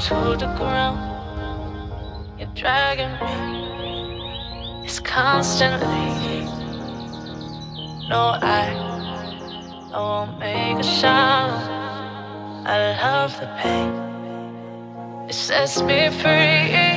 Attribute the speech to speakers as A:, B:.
A: to the ground. You're dragging me. It's constantly. No, I won't make a sound. I love the pain. It sets me free.